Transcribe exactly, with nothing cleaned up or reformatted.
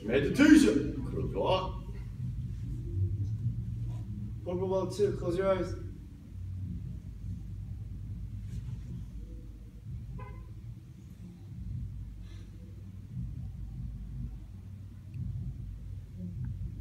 Meditation. 그럼 좋아. One more two. Close your eyes.